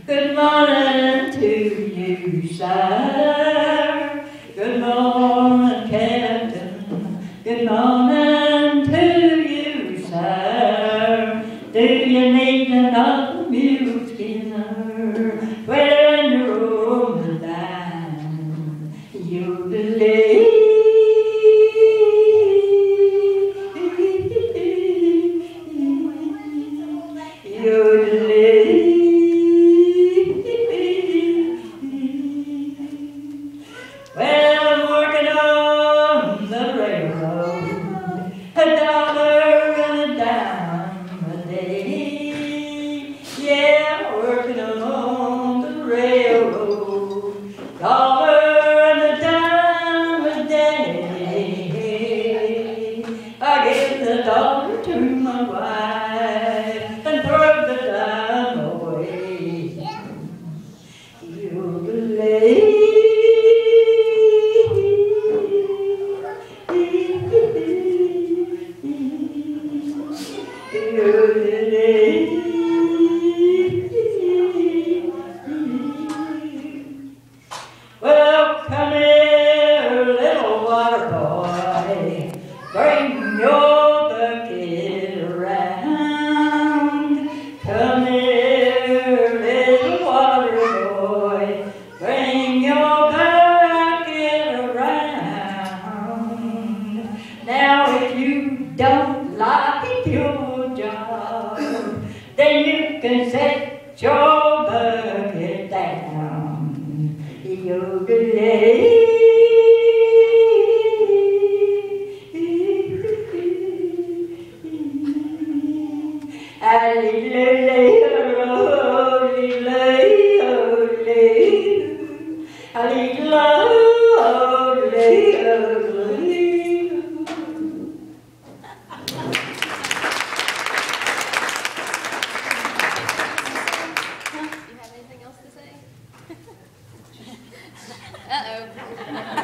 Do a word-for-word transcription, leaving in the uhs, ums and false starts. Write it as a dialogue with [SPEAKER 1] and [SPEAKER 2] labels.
[SPEAKER 1] Good morning to you, sir. Good morning, Captain. Good morning to you, sir. Do you need another mule-skinner when you're on the line? You believe. You believe. Well, I'm working on the railroad, a dollar and a dime a day. Yeah, working on the railroad, dollar and a dime a day. I give the dollar to my wife and throw the dime away. You believe. Well, come here, little water boy, bring your bucket around. Come here, little water boy, bring your bucket around. Now if you don't like your job, then you can set your bucket down. You believe.
[SPEAKER 2] Uh-oh.